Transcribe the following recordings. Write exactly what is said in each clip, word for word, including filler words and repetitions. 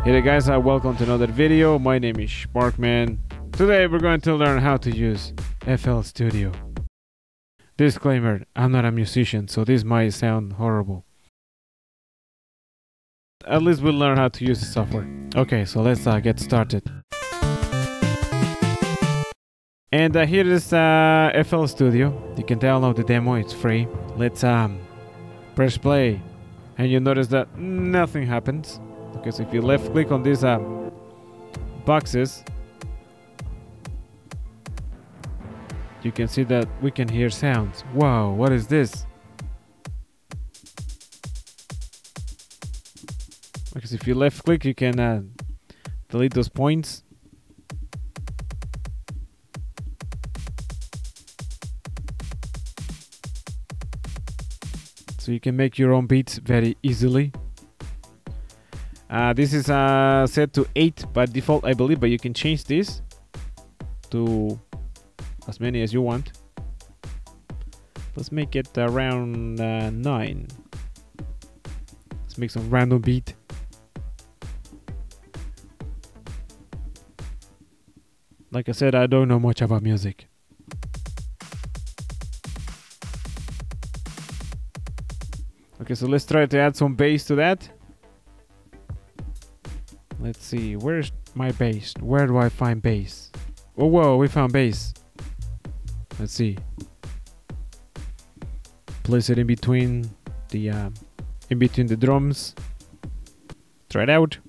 Hey there guys, uh, welcome to another video. My name is Sparckman. Today we're going to learn how to use F L Studio. Disclaimer, I'm not a musician, so this might sound horrible. At least we'll learn how to use the software. Okay, so let's uh, get started. And uh, here is uh, F L Studio. You can download the demo, it's free. Let's um, press play. And you notice that nothing happens. Because if you left click on these uh, boxes, you can see that we can hear sounds. Wow, what is this? Because if you left click, you can uh, delete those points. So you can make your own beats very easily. Uh, this is uh, set to eight by default, I believe, but you can change this to as many as you want. Let's make it around uh, nine. Let's make some random beat. Like I said, I don't know much about music. Okay, so let's try to add some bass to that. Let's see, where's my bass? Where do I find bass? Oh, whoa, we found bass. Let's see. Place it in between the uh, in between the drums. Try it out.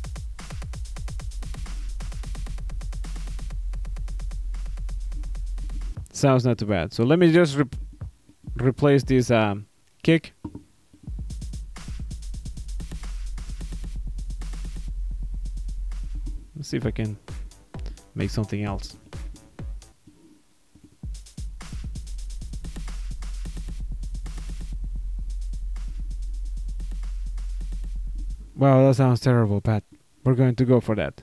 Sounds not too bad. So let me just re replace this um, kick. Let's see if I can make something else. Wow, that sounds terrible, but we're going to go for that.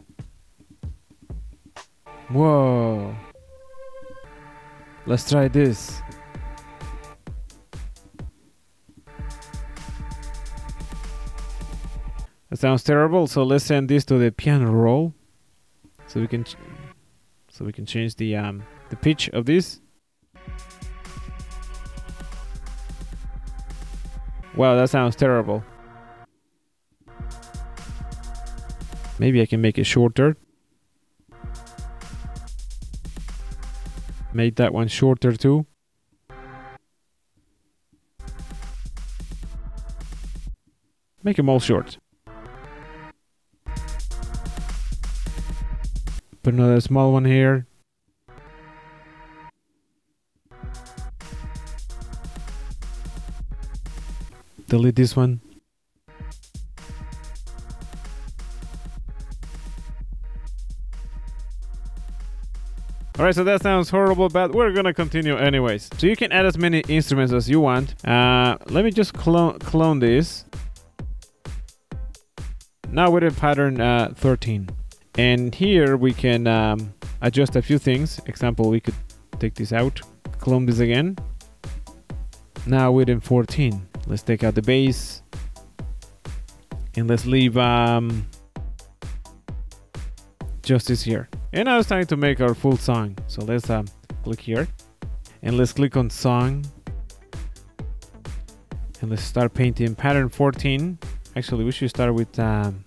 Whoa. Let's try this. That sounds terrible, so let's send this to the piano roll. So we can, ch so we can change the um, the pitch of this. Wow, that sounds terrible. Maybe I can make it shorter. Make that one shorter too. Make them all short. Put another small one here. Delete this one. Alright, so that sounds horrible, but we're gonna continue anyways. So you can add as many instruments as you want. Uh, let me just clone, clone this. Now we're in pattern uh, thirteen. And here we can um, adjust a few things. Example, we could take this out, clone this again. Now we're in fourteen. Let's take out the bass. And let's leave um, just this here. And now it's time to make our full song. So let's um, click here. And let's click on song. And let's start painting pattern fourteen. Actually, we should start with um,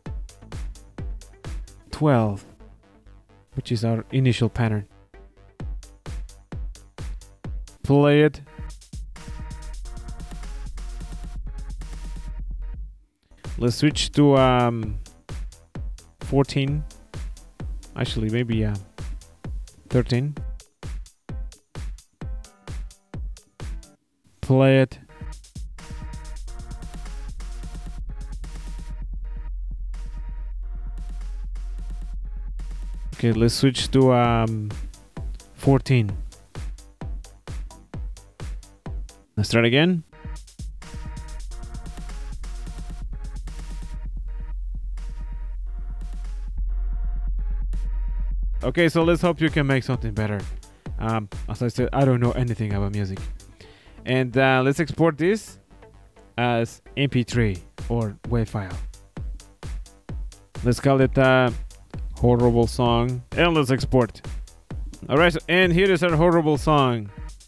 twelve, which is our initial pattern. Play it. Let's switch to um, fourteen. Actually, maybe uh, thirteen. Play it. Okay, let's switch to um, fourteen. Let's start again. Okay, so let's hope you can make something better. Um, as I said, I don't know anything about music. And uh, let's export this as M P three or WAV file. Let's call it a horrible song. And let's export. Alright, so, and here is our horrible song.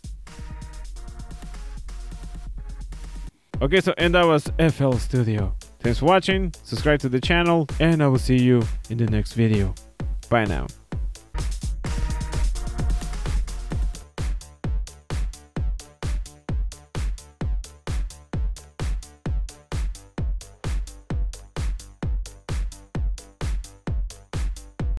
Okay, so and that was F L Studio. Thanks for watching, subscribe to the channel, and I will see you in the next video. Bye now.